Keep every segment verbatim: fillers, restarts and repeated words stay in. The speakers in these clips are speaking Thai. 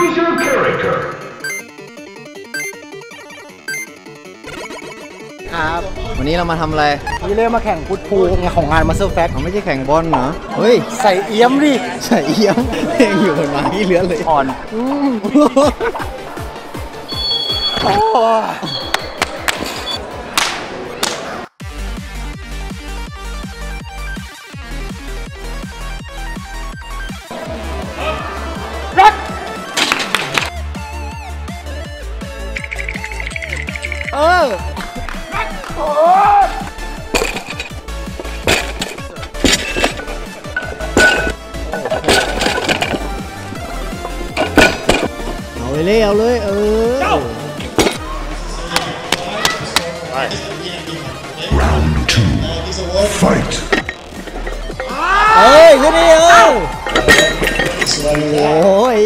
Choose your character. ครับวันนี้เรามาทำอะไรนี่เล่มาแข่งฟุตพูลไงของงานมาสเตอร์แฟคเขาไม่ใช่แข่งบอลเหรอเฮ้ยใส่เอี้ยมดิใส่เอี้ยมเองอยู่บนไม้เลื้อนเลยอ่อนรักเออเอาเลยเอาเลยเออ Round two. Fight. เฮ้ยขึ้นดิเออโอ้ย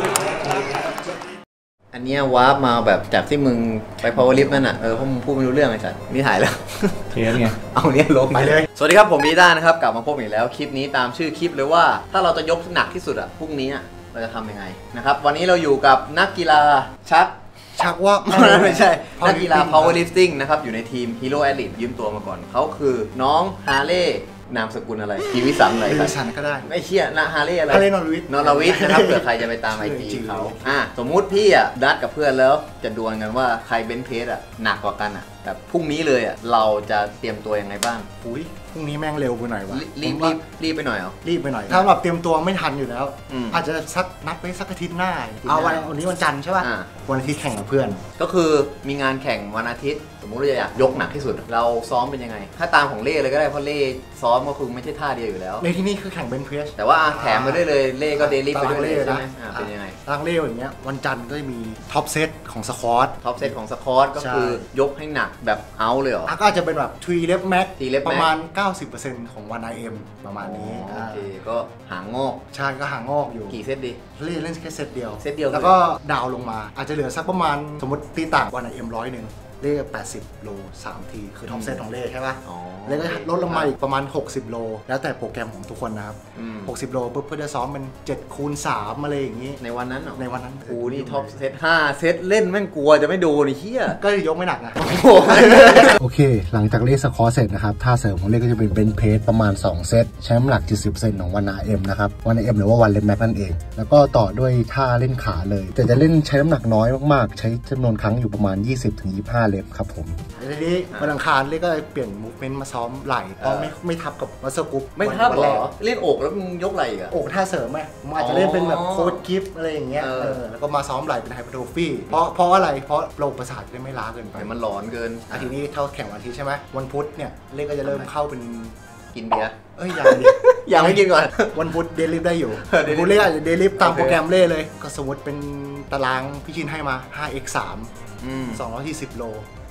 อันเนี้ยวาร์ปมาแบบจากที่มึงไป power lift นั่นอ่ะเออเพราะมึงพูดไม่รู้เรื่องไอ้สัสนี่ถ่ายแล้วเทสไงเอาเนี้ยลงไปเลยสวัสดีครับผมมีด้านะครับกลับมาพบอีกแล้วคลิปนี้ตามชื่อคลิปเลยว่าถ้าเราจะยกหนักที่สุดอ่ะพรุ่งนี้เราจะทำยังไงนะครับวันนี้เราอยู่กับนักกีฬาชักชักว่าไม่ใช่นักกีฬา power lifting นะครับอยู่ในทีม Hero Athlete ยืมตัวมาก่อนเขาคือน้องฮาเล่นามสกุลอะไรกีวิสันอะไรกีวิสันก็ได้ไม่เชี่ยนะฮาเล่อะไรฮาเล่นอร์วิทนอร์วิทนะครับเผื่อใครจะไปตามไอจีเขาอ่ะสมมุติพี่อ่ะนัดกับเพื่อนแล้วจะดวลกันว่าใครเบนช์เพสอ่ะหนักกว่ากันอ่ะแบบพรุ่งนี้เลยอ่ะเราจะเตรียมตัวยังไงบ้างอุ้ยพรุ่งนี้แม่งเร็วไปหน่อยวะรีบรีบรีบไปหน่อยเหรอรีบไปหน่อยถ้าแบบเตรียมตัวไม่ทันอยู่แล้วอาจจะสักนัดไปสักอาทิตย์หน้าเอาวันวันนี้วันจันทร์ใช่ป่ะวันอาทิตย์แข่งกับเพื่อนก็คือมีงานแข่งวันอาทิตย์สมมุติเราอยากยกหนักที่สุดเราซ้อมเป็นยังไงถ้าตามของเล่เลยก็ได้เพราะเล่ซ้อมก็คือไม่ใช่ท่าเดียวอยู่แล้วในที่นี่คือแข่งเบนช์เพรสแต่ว่าแถมไปได้เลยเล่ก็เดลี่ไปด้วยเลยใช่ไหมเป็นยังไงร่างเล่อย่างเงี้ยวันจันทร์ก็จะมีท็อปเซตของสควอตท็อปเซตของสควอตก็คือยกให้หนักแบบเอาเลยเหรอก็อาจจะเป็นแบบทรีเลฟแม็กประมาณ เก้าสิบเปอร์เซ็นต์ ของวัน ไอ เอ็ม ประมาณนี้โอเคก็หางงอกใช่ก็หางงอกอยู่กี่เซตดีเล่นเล่นแค่เซตเดียวเซตเดียวแล้วก็ดาวลงมาอาจจะเหลือสักประมาณสมมติตีต่างวัน ไอ เอ็ม ร้อยหนึ่งเล่แปดสิบโลสามทีคือท็อปเซตของเล่ใช่ป่ะเล่ก็ลดลงมาอีกประมาณหกสิบโลแล้วแต่โปรแกรมของทุกคนนะครับหกสิบโลปุ๊บเพื่อจะซ้อมเป็นเจ็ดคูณสามอะไรอย่างงี้ในวันนั้นในวันนั้นกูนี่ท็อปเซตห้าเซตเล่นแม่งกลัวจะไม่โดนไอ้เหี้ยก็ยกไม่หนักนะโอเคหลังจากเล่นสควอตเสร็จนะครับท่าเสริมของเล่ก็จะเป็นเบนช์เพสประมาณสองเซตใช้น้ำหนัก เจ็ดสิบเปอร์เซ็นต์ ของวัน ไอ เอ็ม นะครับวัน ไอ เอ็ม หรือว่าวันเลนแม็กนั่นเองแล้วก็ต่อด้วยท่าเล่นขาเลยแต่จะเล่นใช้น้ำหนักน้อยมากๆใช้จำนวนครั้งอยู่ประมาณ ยี่สิบถึงยี่สิบห้า เรปครับผมทีนี้วันอังคารเล่ก็เปลี่ยนมูฟเมนต์มาซ้อมไหล่เพราะไม่ไม่ทับกับมัสเซอร์กรุ๊ปไม่ทับเหรอเล่นอกแล้วมึงยกไหล่อ่ะอกท่าเสริมไหมมันอาจจะเล่นเป็นแบบโค้ดกิฟต์อะไรอย่างเงี้ยแล้วก็มาซ้อมไหล่เป็นไฮเปอร์โทฟีเพราะเพราะอะไรเพราะโรคประสาทจะไม่ล้าเกินไปมันร้อนเกินอาทิตย์นี้เท่าแข่งวันอาทิตย์ใช่ไหมวันพุธเนี่ยเล่ก็จะเริ่มเข้าเป็นกินเบียร์เอ้ยอย่างนี้อย่างไม่กินก่อนวันพุธเดลิฟได้อยู่พุธเล่อาจจะเดลิฟตามโปรแกรมเล่เลยก็สมมติเป็นตารางพี่ชินให้มา ห้า เอ็กซ์ สาม สองร้อยสี่สิบโล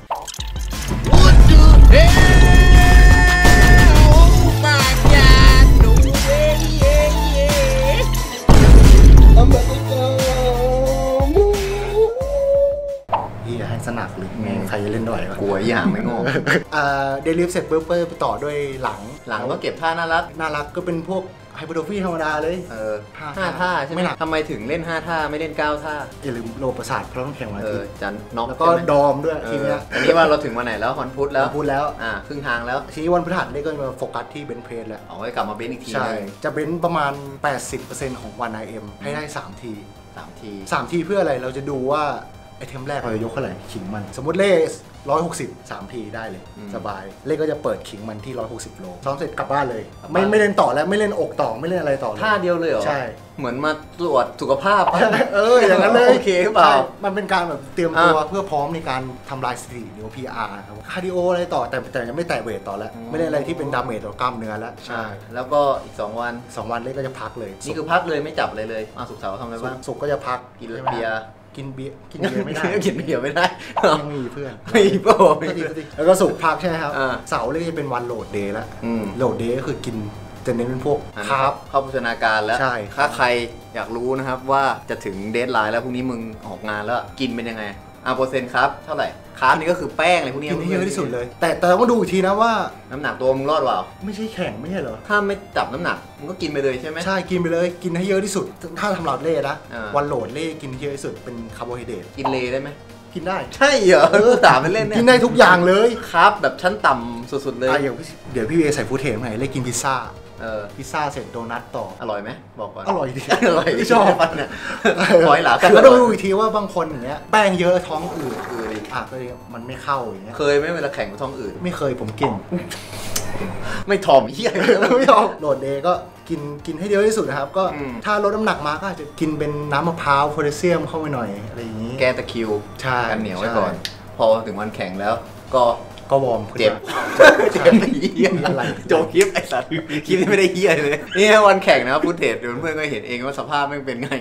ให้สนักหรือไงใครจะเล่นด้วยกลัวอย่างไม่งงเดลิฟเสร็จปุ๊บไปต่อด้วยหลังหลังก็เก็บท่าน่ารักน่ารักก็เป็นพวกไฮเปอร์โทฟีธรรมดาเลยเออห้าท่าใช่ไหมทำไมถึงเล่นห้าท่าไม่เล่นเก้าท่าอย่าลืมโลประสาทเพราะต้องแข่งวันอาทิตย์จันน็อกแล้วก็ดอมด้วยทีนี้อันนี้ว่าเราถึงวันไหนแล้ววันพุธแล้วพุธแล้วอ่าครึ่งทางแล้วทีนี้วันพฤหัสนี่ก็มาโฟกัสที่เบนช์เพสแล้วเอาไว้กลับมาเบนช์อีกทีใช่จะเบนช์ประมาณ แปดสิบเปอร์เซ็นต์ ของวัน ไอ เอ็ม ให้ได้สามทีสามทีสามทีเพื่ออะไรเราจะดูว่าไอเทมแรกเราจะยกเท่าไหร่ขิงมันสมมติเล่ร้อยหกสิบ สามทีได้เลยสบายเล่ก็จะเปิดขิงมันที่หนึ่งร้อยหกสิบโลซ้อมเสร็จกลับบ้านเลยไม่ไม่เล่นต่อแล้วไม่เล่นอกต่อไม่เล่นอะไรต่อเลยท่าเดียวเลยเหรอใช่เหมือนมาตรวจสุขภาพเอออย่างนั้นเลยโอเคหรือเปล่ามันเป็นการแบบเตรียมตัวเพื่อพร้อมในการทำลายสถิติหรือ พี อาร์ ครับคาร์ดิโออะไรต่อแต่แต่ยังไม่แตะเวทต่อแล้วไม่ได้อะไรที่เป็นดาเมจต่อกล้ามเนื้อแล้วใช่แล้วก็อีกสองวันสองวันเล่ก็จะพักเลยนี่คือพักเลยไม่จับเลยเลยอ่ะศุกร์เสาร์ทำอะไรบ้างศุกร์ก็จะพักกินเบียร์กินเบียร์กินเบียร์ไม่ได้กินเบียร์ไม่ได้ยังมีเพื่อนไม่โป้แล้วก็ศุกร์พักใช่ไหมครับเสาร์เลยจะเป็นวันโหลดเดย์แล้วโหลดเดย์ก็คือกินจะเน้นเป็นพวกคาร์บเข้าโภชนาการแล้วใช่ถ้าใครอยากรู้นะครับว่าจะถึงเดดไลน์แล้วพรุ่งนี้มึงออกงานแล้วกินเป็นยังไงอ่ะเปอร์เซ็นต์ครับเท่าไหร่ครับนี่ก็คือแป้งอะไรพวกนี้กินให้เยอะที่สุดเลย แต่แต่ต้องดูอีกทีนะว่าน้ำหนักตัวมึงรอดเปล่าไม่ใช่แข่งไม่ใช่เหรอถ้าไม่จับน้ำหนักมึงก็กินไปเลยใช่ไหมใช่กินไปเลยกินให้เยอะที่สุดถ้าทำหลอดเล่นะวันโหลดเล่กินเยอะที่สุดเป็นคาร์โบไฮเดรตกินเลได้ไหมกินได้ใช่เหรอกูถามไปเล่นเนี่ยกินได้ทุกอย่างเลยครับแบบชั้นต่ำสุดๆเลยเดี๋ยวเดี๋ยวพี่เอใส่ฟู้ดเทมให้เล่กินพิซซ่าเออพิซซ่าเสร็จโดนัทต่ออร่อยไหมบอกก่อนอร่อยดีอร่อยที่ชอบมันเนี่ยร้อยหลาแต่ก็ต้องดูอีกทีว่าบางคนอย่างเงี้ยแป้งเยอะท้องอืดอ่ะก็มันไม่เข้าอย่างเงี้ยเคยไหมเวลาแข่งท้องอืดไม่เคยผมกินไม่ทอมเหี้ยไม่ทอมโหลดเดย์ก็กินกินให้เยอะที่สุดนะครับก็ถ้าลดน้ำหนักมาก็อาจจะกินเป็นน้ำมะพร้าวโพแทสเซียมเข้าไปหน่อยอะไรอย่างงี้แก้ตะคิวกันเหนียวไว้ก่อนพอถึงวันแข่งแล้วก็ก็วอร์มเจ็บเจ็บเหี้ยอะไรโจคลิปไอ้สัตว์คลิปนี้ไม่ได้เหี้ยเลยนี่วันแข่งนะฟุตเทจเดี๋ยวเพื่อนก็เห็นเองว่าสภาพมันเป็นไง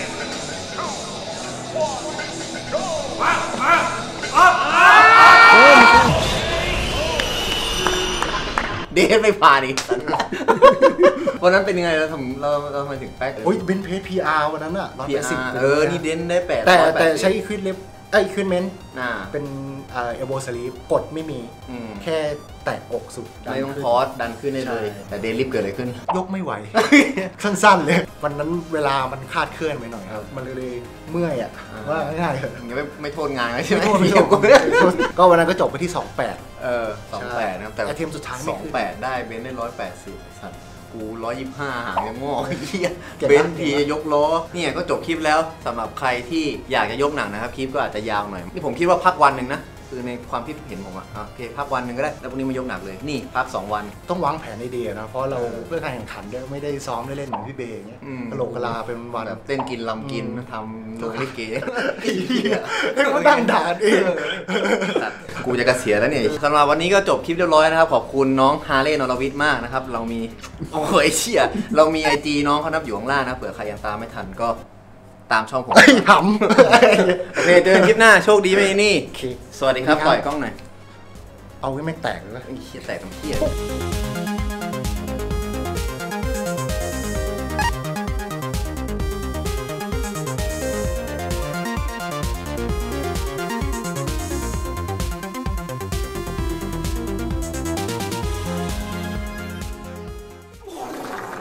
เดทไม่ผ่านอีกวันนั้นเป็นยังไงเราทำเราเราทำไมถึงแป๊กโอ้ยเป็นเพจ พี อาร์ วันนั้นอะร้อยแปดสิบเออนี่เดนได้แปดแต่แต่ใช้อีควิดเล็บไอ้อีควิดเมนต์น่าเป็นเอลโบสลีปกดไม่มีแค่แตะอกสุดไม่ต้องพอสดันขึ้นได้เลยแต่เดลิฟเกิดอะไรขึ้นยกไม่ไหวสั้นๆเลยวันนั้นเวลามันคาดเคลื่อนไปหน่อยครับมันเลยเมื่อยอ่ะว่าง่ายๆยังไม่ไม่โทษงานใช่ไหมก็วันนั้นก็จบไปที่สองแปดเออสองแปดนะครับแต่เทมสุดท้ายสองแปดได้เบนได้ร้อยแปดสิบสัตว์กูร้อยยี่สิบห้าหางยังงอกเหี้ยเบนทียกล้อเนี่ยก็จบคลิปแล้วสำหรับใครที่อยากจะยกหนักนะครับคลิปก็อาจจะยาวหน่อยนี่ผมคิดว่าพักวันหนึ่งนะคือในความคิดเห็นผมอะโอเคพักวันหนึ่งก็ได้แล้วพรุ่งนี้มายกหนักเลยนี่พักสองวันต้องวางแผนในเดียนะเพราะเราเพื่อการแข่งขันด้วยไม่ได้ซ้อมได้เล่นเหมือนพี่เบย์เงี้ยกระโหลกกะลาเป็นวันแบบเต้นกินลำกินทำโลลิเกให้เขาตั้งด่านเองกูจะเกษียณแล้วเนี่ยสำหรับวันนี้ก็จบคลิปเรียบร้อยนะครับขอบคุณน้องฮาเล่นอรวิทย์มากนะครับเรามีโอ้ยเชี่ยเรามีไอจีน้องเขานับอยู่ข้างล่างนะเผื่อใครยังตามไม่ทันก็ตามช่องผมทำโอเคเจอกันคลิปหน้าโชคดีไหมนี่สวัสดีครับปล่อยกล้องหน่อยเอาไว้ไม่แตกเลยไอ้เหี้ยแตกตรงเหี้ย